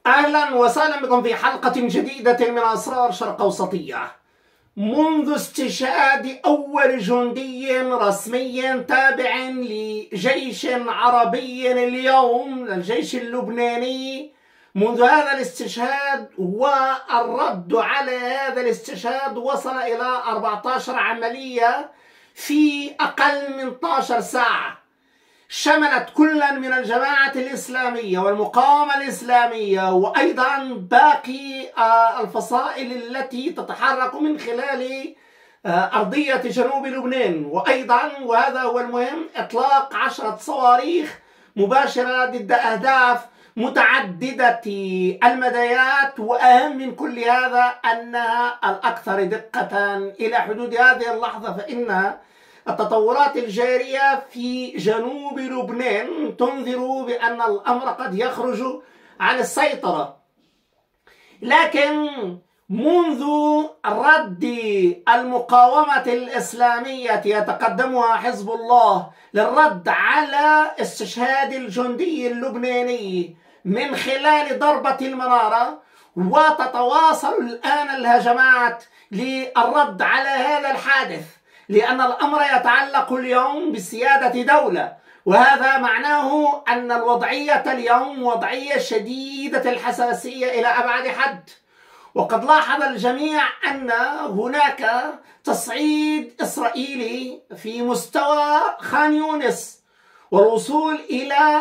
أهلا وسهلا بكم في حلقة جديدة من أسرار شرق أوسطية. منذ استشهاد أول جندي رسمي تابع لجيش عربي اليوم الجيش اللبناني، منذ هذا الاستشهاد والرد على هذا الاستشهاد وصل إلى 14 عملية في أقل من 12 ساعة، شملت كلا من الجماعة الإسلامية والمقاومة الإسلامية وأيضا باقي الفصائل التي تتحرك من خلال أرضية جنوب لبنان، وأيضا وهذا هو المهم إطلاق 10 صواريخ مباشرة ضد أهداف متعددة المدايات، وأهم من كل هذا أنها الأكثر دقة إلى حدود هذه اللحظة، فإن التطورات الجارية في جنوب لبنان تنذر بأن الأمر قد يخرج عن السيطرة. لكن منذ رد المقاومة الإسلامية يتقدمها حزب الله للرد على استشهاد الجندي اللبناني من خلال ضربة المنارة، وتتواصل الآن الهجمات للرد على هذا الحادث، لأن الأمر يتعلق اليوم بسيادة دولة، وهذا معناه أن الوضعية اليوم وضعية شديدة الحساسية إلى أبعد حد. وقد لاحظ الجميع أن هناك تصعيد إسرائيلي في مستوى خان يونس والوصول إلى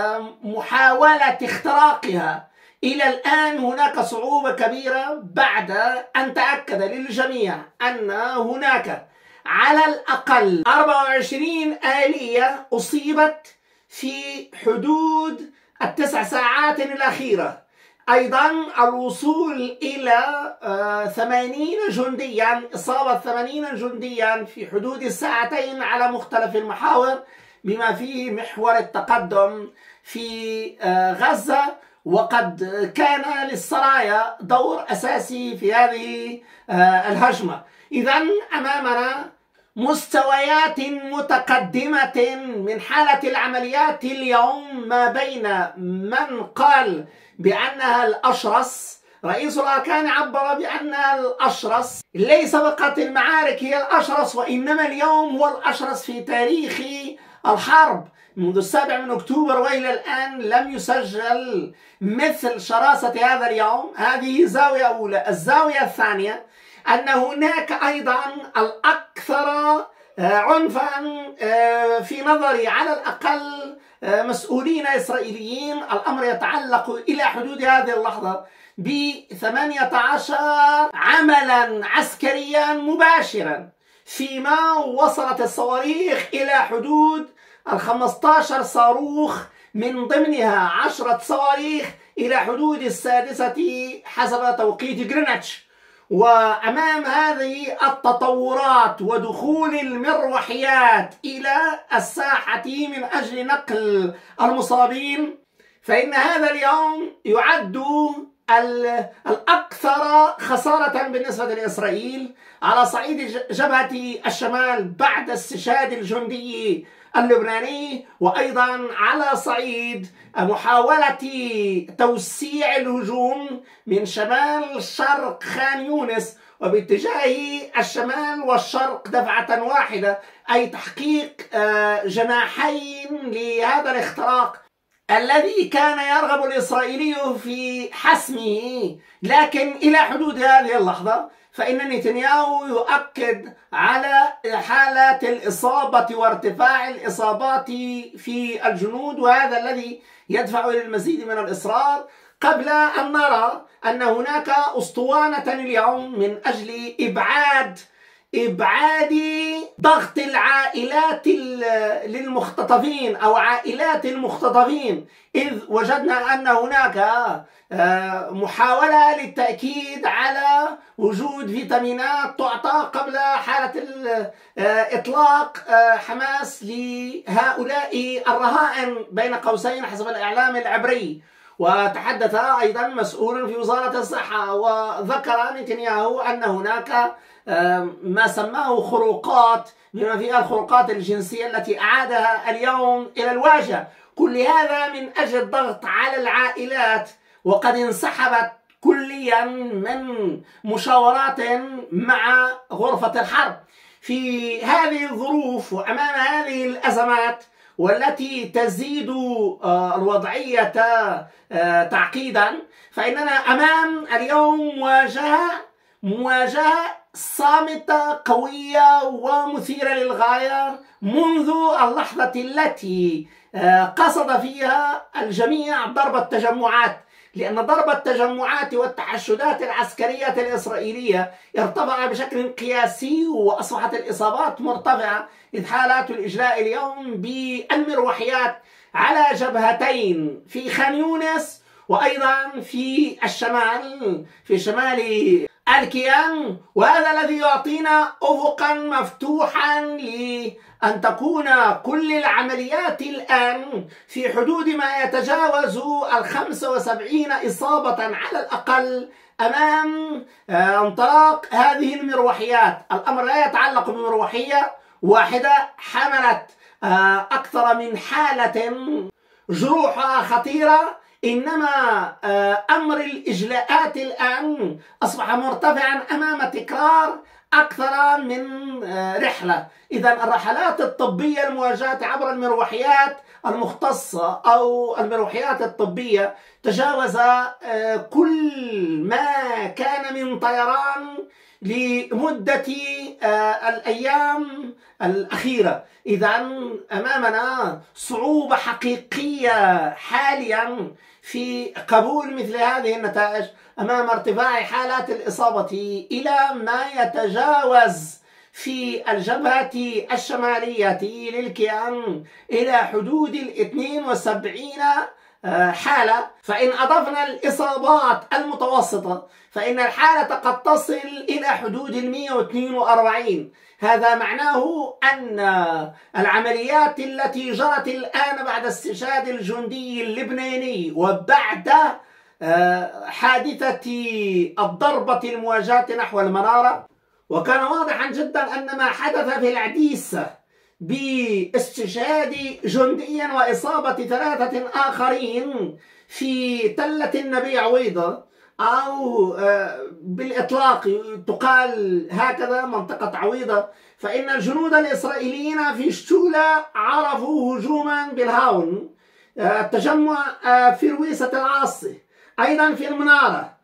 محاولة اختراقها. إلى الآن هناك صعوبة كبيرة بعد أن تأكد للجميع أن هناك على الأقل 24 آلية أصيبت في حدود ال9 ساعات الأخيرة. أيضا الوصول إلى 80 جنديا، إصابة 80 جنديا في حدود الساعتين على مختلف المحاور، بما فيه محور التقدم في غزة، وقد كان للسرايا دور أساسي في هذه الهجمة. إذن أمامنا مستويات متقدمة من حالة العمليات اليوم، ما بين من قال بأنها الأشرس، رئيس الأركان عبر بأنها الأشرس، ليس فقط المعارك هي الأشرس، وإنما اليوم هو الأشرس في تاريخ الحرب منذ 7 أكتوبر وإلى الآن لم يسجل مثل شراسة هذا اليوم. هذه زاوية أولى. الزاوية الثانية أن هناك أيضا الأكثر عنفا في نظري على الأقل مسؤولين إسرائيليين. الأمر يتعلق إلى حدود هذه اللحظة ب18 عملا عسكريا مباشرا، فيما وصلت الصواريخ إلى حدود 15 صاروخ، من ضمنها 10 صواريخ إلى حدود السادسة حسب توقيت غرينتش. وأمام هذه التطورات ودخول المروحيات إلى الساحة من أجل نقل المصابين، فإن هذا اليوم يعد الأكثر خسارة بالنسبة لإسرائيل على صعيد جبهة الشمال بعد استشهاد الجندي اللبناني، وأيضا على صعيد محاولة توسيع الهجوم من شمال شرق خان يونس وباتجاه الشمال والشرق دفعة واحدة، أي تحقيق جناحين لهذا الاختراق الذي كان يرغب الإسرائيلي في حسمه. لكن إلى حدود هذه اللحظة فإن نتنياهو يؤكد على حالة الإصابة وارتفاع الإصابات في الجنود، وهذا الذي يدفع إلى المزيد من الإصرار، قبل أن نرى أن هناك أسطوانة اليوم من أجل إبعاد ضغط العائلات للمختطفين أو عائلات المختطفين، إذ وجدنا أن هناك محاولة للتأكيد على وجود فيتامينات تعطى قبل حالة إطلاق حماس لهؤلاء الرهائن بين قوسين حسب الإعلام العبري. وتحدث أيضا مسؤول في وزارة الصحة وذكر نتنياهو أن هناك ما سماه خروقات، بما فيها الخروقات الجنسية التي أعادها اليوم إلى الواجهة. كل هذا من أجل الضغط على العائلات وقد انسحبت كليا من مشاورات مع غرفة الحرب. في هذه الظروف وأمام هذه الأزمات والتي تزيد الوضعية تعقيدا، فإننا أمام اليوم مواجهة صامتة قوية ومثيرة للغاية منذ اللحظة التي قصد فيها الجميع ضرب التجمعات، لأن ضرب التجمعات والتحشدات العسكرية الإسرائيلية ارتفع بشكل قياسي، وأصبحت الإصابات مرتفعة، إذ حالات الإجلاء اليوم بالمروحيات على جبهتين في خان يونس وأيضا في الشمال، في شمال الكيان. وهذا الذي يعطينا أفقا مفتوحا لأن تكون كل العمليات الآن في حدود ما يتجاوز 75 إصابة على الأقل أمام انطلاق هذه المروحيات. الأمر لا يتعلق بمروحية واحدة حملت أكثر من حالة جروحها خطيرة، إنما أمر الإجلاءات الآن أصبح مرتفعا أمام تكرار أكثر من رحلة. إذا الرحلات الطبية المواجهة عبر المروحيات المختصة أو المروحيات الطبية تجاوز كل ما كان من طيران لمدة الأيام الأخيرة. إذا أمامنا صعوبة حقيقية حاليا في قبول مثل هذه النتائج أمام ارتفاع حالات الإصابة إلى ما يتجاوز في الجبهة الشمالية للكيان إلى حدود 72 حالة. فإن أضفنا الإصابات المتوسطة فإن الحالة قد تصل إلى حدود 142. هذا معناه أن العمليات التي جرت الآن بعد استشهاد الجندي اللبناني وبعد حادثة الضربة المواجهة نحو المنارة، وكان واضحا جدا أن ما حدث في العديسة باستشهاد جندي وإصابة 3 آخرين في تلة النبي عويضة، أو بالإطلاق تقال هكذا منطقة عويضة، فإن الجنود الإسرائيليين في شتولة عرفوا هجوما بالهاون، التجمع في رويسة العاصي، أيضا في المنارة،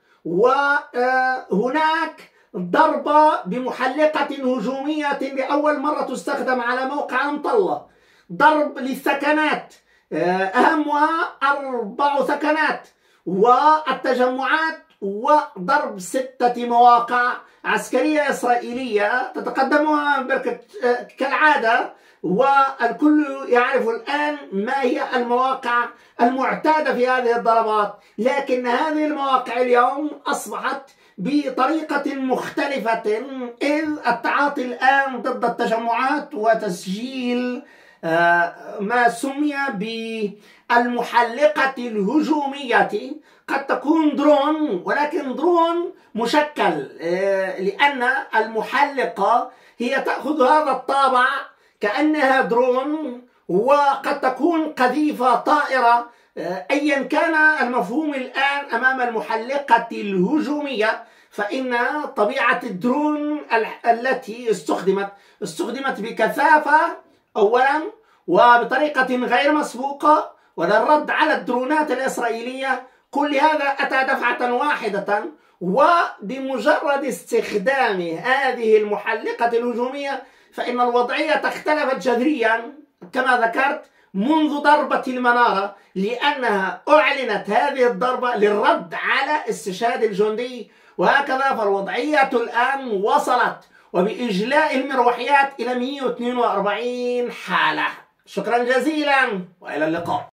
وهناك ضربة بمحلقة هجومية لأول مرة تستخدم على موقع مطلة، ضرب للثكنات أهمها 4 ثكنات والتجمعات، وضرب 6 مواقع عسكرية إسرائيلية تتقدمها بركة كالعادة، والكل يعرف الآن ما هي المواقع المعتادة في هذه الضربات. لكن هذه المواقع اليوم أصبحت بطريقة مختلفة، إذ التعاطي الآن ضد التجمعات وتسجيل ما سمي بالمحلقة الهجومية، قد تكون درون ولكن درون مشكل، لأن المحلقة هي تأخذ هذا الطابع كأنها درون، وقد تكون قذيفة طائرة، أيا كان المفهوم الآن أمام المحلقة الهجومية. فإن طبيعة الدرون التي استخدمت بكثافة أولا وبطريقة غير مسبوقة، وللرد على الدرونات الإسرائيلية. كل هذا أتى دفعة واحدة، وبمجرد استخدام هذه المحلقة الهجومية فإن الوضعية اختلفت جذريا كما ذكرت منذ ضربة المنارة، لأنها أعلنت هذه الضربة للرد على استشهاد الجندي، وهكذا فالوضعية الآن وصلت وبإجلاء المروحيات إلى 142 حالة. شكرا جزيلا وإلى اللقاء.